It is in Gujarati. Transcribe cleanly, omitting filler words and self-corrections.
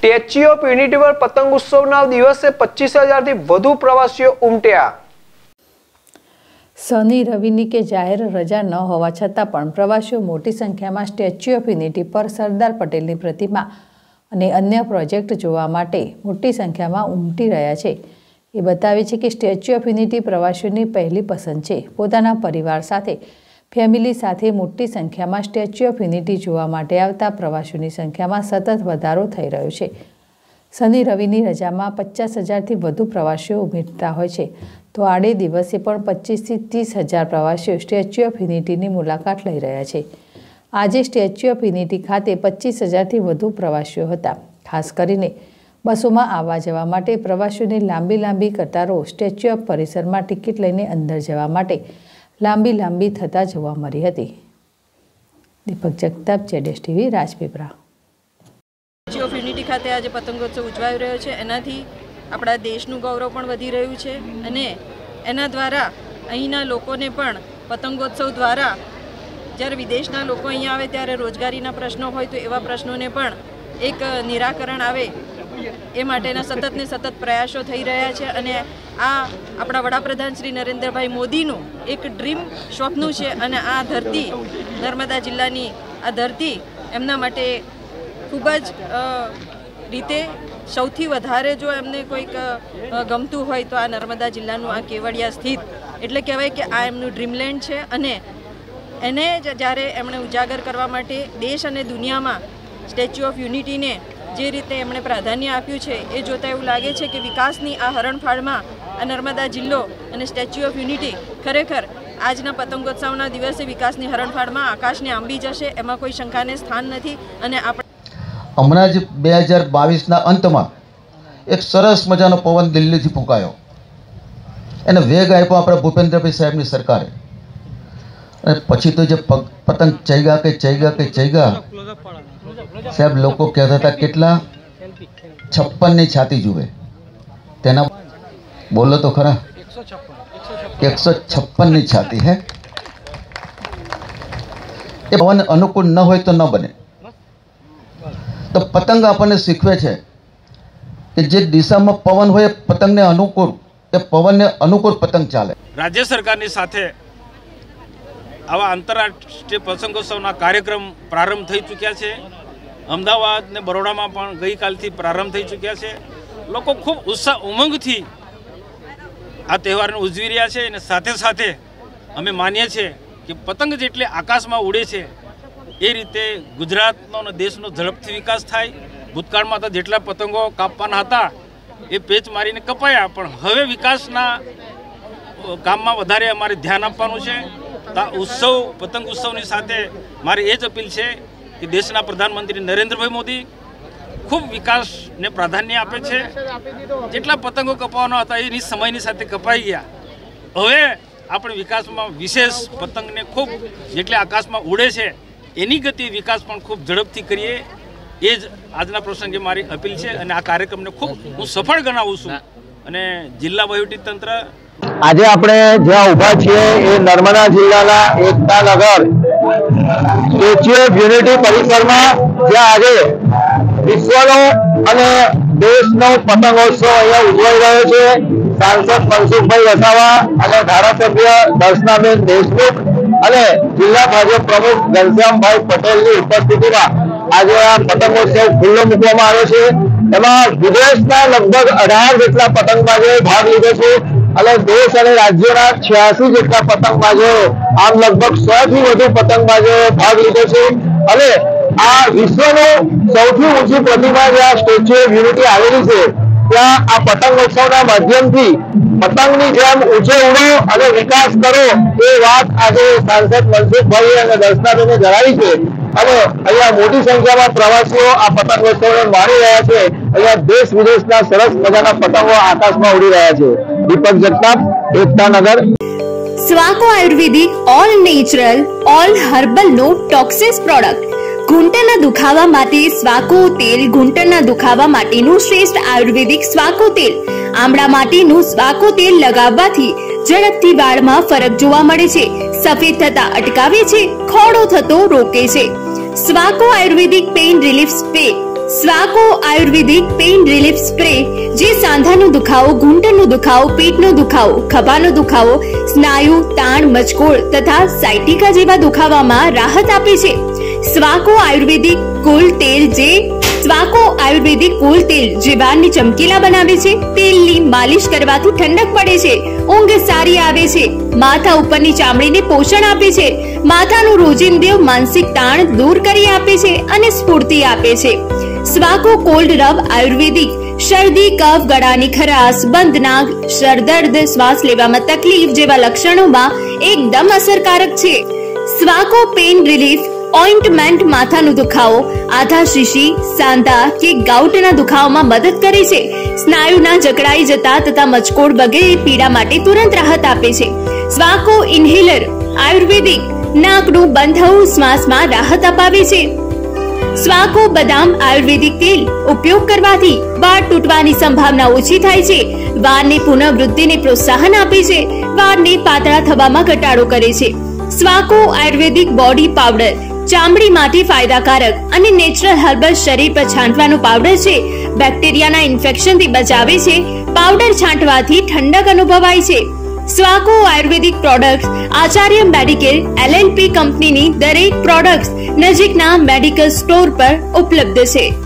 સ્ટેચ્યુ ઓફ યુનિટી પર પતંગ ઉત્સવના દિવસે 25,000 થી વધુ પ્રવાસીઓ ઉમટ્યા। શનિ રવિની કે જાહેર રજા ન હોવા છતાં પણ પ્રવાસીઓ મોટી સંખ્યામાં સ્ટેચ્યુ ઓફ યુનિટી પર સરદાર પટેલની પ્રતિમા અને અન્ય પ્રોજેક્ટ જોવા માટે મોટી સંખ્યામાં ઉમટી રહ્યા છે। એ બતાવે છે કે સ્ટેચ્યુ ઓફ યુનિટી પ્રવાસીઓની પહેલી પસંદ છે। પોતાના પરિવાર સાથે ફેમિલી સાથે મોટી સંખ્યામાં સ્ટેચ્યુ ઓફ યુનિટી જોવા માટે આવતા પ્રવાસીઓની સંખ્યામાં સતત વધારો થઈ રહ્યો છે। શનિ રવિની રજામાં 50,000થી વધુ પ્રવાસીઓ ઉમટતા હોય છે, તો આડે દિવસે પણ 25,000થી 30,000 પ્રવાસીઓ સ્ટેચ્યુ ઓફ યુનિટીની મુલાકાત લઈ રહ્યા છે। આજે સ્ટેચ્યુ ઓફ યુનિટી ખાતે 25,000થી વધુ પ્રવાસીઓ હતા। ખાસ કરીને બસોમાં આવવા જવા માટે પ્રવાસીઓની લાંબી કતારો સ્ટેચ્યુ ઓફ પરિસરમાં ટિકિટ લઈને અંદર જવા માટે લાંબી થતા જોવા મળી હતી। Deepak Jagtap, ZSTV, Rajpipla. Statue of unity ખાતે આજે પતંગોત્સવ ઉજવાઈ રહ્યો છે। એનાથી આપણા દેશનું ગૌરવ પણ વધી રહ્યું છે અને એના દ્વારા અહીંના લોકોને પણ પતંગોત્સવ દ્વારા જ્યારે વિદેશના લોકો અહીંયા આવે ત્યારે રોજગારીના પ્રશ્નો હોય તો એવા પ્રશ્નોને પણ એક નિરાકરણ આવે એ માટેના સતત પ્રયાસો થઈ રહ્યા છે અને આ આપણા વડાપ્રધાન શ્રી નરેન્દ્રભાઈ મોદીનું એક ડ્રીમ સ્વપ્ન છે અને આ ધરતી નર્મદા જિલ્લાની આ ધરતી એમના માટે ખૂબ જ રીતે સૌથી વધારે જો એમને કોઈક ગમતું હોય તો આ નર્મદા જિલ્લાનું આ કેવડિયા સ્થિત એટલે કહેવાય કે આ એમનું ડ્રીમલેન્ડ છે અને એને જ્યારે એમણે ઉજાગર કરવા માટે દેશ અને દુનિયામાં સ્ટેચ્યુ ઓફ યુનિટીને જે રીતે એમણે પ્રાધાન્ય આપ્યું છે એ જોતાં એવું લાગે છે કે વિકાસની આ હરણફાળમાં આ નર્મદા જિલ્લો અને સ્ટેચ્યુ ઓફ યુનિટી ખરેખર આજના પતંગોત્સવના દિવસે વિકાસની હરણફાળમાં આકાશને આંબી જશે, એમાં કોઈ શંકાને સ્થાન નથી। અને હમણાં જ 2022ના અંતમાં એક સરસ મજાનો પવન દિલ્હીથી ફૂંકાયો, એને વેગ આપ્યો આપણા ભૂપેન્દ્રભાઈ સાહેબની સરકારે અને પછી તો જે પતંગ ચૈગા સાહેબ લોકો કહેતા હતા કેટલા 56ની છાતી જુએ, તેના બોલો તો ખરા 156ની છાતી હે। એ પવન અનુકૂળ ન હોય તો ન બને। તો પતંગ આપણને શીખવે છે કે જે દિશામાં પવન હોય પતંગને અનુકૂળ, એ પવનને અનુકૂળ પતંગ ચાલે। રાજ્ય સરકારની સાથે આવા આંતરરાષ્ટ્રીય પતંગોત્સવના કાર્યક્રમ પ્રારંભ થઈ ચૂક્યા છે। અમદાવાદ ને બરોડામાં પણ ગઈકાલથી પ્રારંભ થઈ ચૂક્યા છે। લોકો ખૂબ ઉત્સાહ ઉમંગથી આ તહેવારને ઉજવી રહ્યા છે અને સાથે અમે માનીએ છીએ કે પતંગ જેટલી આકાશમાં ઉડે છે એ રીતે ગુજરાતનો અને દેશનો ઝડપથી વિકાસ થાય। ભૂતકાળમાં તો જેટલા પતંગો કાપવાના હતા એ પેચ મારીને કપાયા, પણ હવે વિકાસના કામમાં વધારે અમારે ધ્યાન આપવાનું છે। ઉત્સવ પતંગ ઉત્સવની સાથે મારી એ જ અપીલ છે કે દેશના પ્રધાનમંત્રી નરેન્દ્રભાઈ મોદી ખૂબ વિકાસને પ્રાધાન્ય આપે છે। જેટલા પતંગો કપાવવાના હતા એની સમયની સાથે કપાઈ ગયા, હવે આપણે વિકાસમાં વિશેષ પતંગને ખૂબ જેટલી આકાશમાં ઉડે છે એની ગતિ વિકાસ પણ ખૂબ ઝડપથી કરીએ, એ જ આજના પ્રસંગે મારી અપીલ છે અને આ કાર્યક્રમને ખૂબ હું સફળ ગણાવું છું। અને જિલ્લા વહીવટીતંત્ર આજે આપણે જ્યાં ઊભા છીએ એ નર્મદા જિલ્લાના એકતાનગર સ્ટેચ્યુ ઓફ યુનિટી પરિસરમાં, જ્યાં આજે વિશ્વનો અને દેશનો પતંગોત્સવ અહીંયા ઉજવાઈ રહ્યો છે। સાંસદ મનસુખભાઈ વસાવા અને ધારાસભ્ય દર્શનાબેન દેશમુખ અને જિલ્લા ભાજપ પ્રમુખ ઘનશ્યામભાઈ પટેલની ઉપસ્થિતિમાં આજે આ પતંગોત્સવ ખુલ્લો મૂકવામાં આવ્યો છે। એમાં વિદેશના લગભગ 18 જેટલા પતંગબાજોએ ભાગ લીધો છે અને દેશ અને રાજ્યોના 86 જેટલા પતંગબાજોએ, આમ લગભગ 100થી વધુ પતંગબાજોએ ભાગ લીધો છે। અને આ વિશ્વનું સૌથી ઊંચી પ્રતિમા જ્યાં સ્ટેચ્યુ ઓફ યુનિટી આવેલી છે ત્યાં આ પતંગોત્સવના માધ્યમથી પતંગની જેમ ઊંચે ઉડો અને વિકાસ કરો એ વાત આજે સાંસદ મનસુખભાઈ અને દર્શનાબેને જણાવી છે અને અહીંયા મોટી સંખ્યામાં પ્રવાસીઓ આ પતંગોત્સવને માણી રહ્યા છે। અહીંયા દેશ વિદેશના સરસ મજાના પતંગો આકાશમાં ઉડી રહ્યા છે। Deepak Jagtap, Ektanagar. Swaco Ayurvedic all natural all herbal no toxic product. ઘૂંટણના દુખાવા માટે સ્વાકો તેલ। ઘૂંટણના દુખાવા માટેનું શ્રેષ્ઠ આયુર્વેદિક સ્વાકો તેલ। આમળા માટેનું સ્વાકો તેલ લગાવવાથી ઝડપથી વાળમાં ફરક જોવા મળે છે, સફેદ થતા અટકાવે છે, ખોડો થતો રોકે છે। Swaco Ayurvedic pain relief spray Swaco Ayurvedic pain relief spray જે સાંધાનો દુખાવો, ઘૂંટણનો દુખાવો, પેટનો દુખાવો, ખભાનો દુખાવો, સ્નાયુ તાણ, મચકોડ તથા સાયટિકા જેવા દુખાવામાં રાહત આપે છે. સ્વાકો આયુર્વેદિક કુલ તેલ જે વાળને ચમકીલા બનાવે છે. તેલની માલિશ કરવાથી ઠંડક પડે છે, ઊંઘ સારી આવે છે, માથા ઉપરની ચામડીને પોષણ આપે છે, માથાનું રોજિંદુ માનસિક તાણ દૂર કરી આપે છે અને સ્ફૂર્તિ આપે છે. સ્વાકો કોલ્ડ રબ આયુર્વેદિક શરદી, કફ, ગળાની ખરાશ, બંધ નાક, સરદર્દ, શ્વાસ લેવામાં તકલીફ જેવા લક્ષણોમાં એકદમ અસરકારક છે. સ્વાકો પેઇન રિલીફ ઓઇન્ટમેન્ટ માથાનો દુખાવો, આધા શીશી, સાંધા કે ગાઉટના દુખાવામાં મદદ કરે છે. સ્નાયુના જકડાઈ જતા તથા મચકોડ વગેરે પીડા માટે તુરંત રાહત આપે છે. સ્વાકો ઇન્હેલર આયુર્વેદિક નાકનું બંધ થવું શ્વાસમાં રાહત અપાવે છે. સ્વાકો બદામ આયુર્વેદિક તેલ ઉપયોગ કરવાથી વાળ તૂટવાની સંભાવના ઓછી થાય છે. વાળની પુનઃવૃદ્ધિને પ્રોત્સાહન આપે છે. વાળને પાતળા થવામાં ઘટાડો કરે છે. સ્વાકો આયુર્વેદિક બોડી પાવડર ચામડી માટે ફાયદાકારક અને નેચરલ હર્બલ શરીર પર છાંટવાનો પાવડર છે. બેક્ટેરિયાના ઇન્ફેક્શનથી બચાવે છે. પાવડર છાંટવાથી ઠંડક અનુભવાય છે. Swaco Ayurvedic products Acharya Medicare LLP કંપનીની દરેક પ્રોડક્ટ્સ નજીકના મેડિકલ સ્ટોર પર ઉપલબ્ધ છે.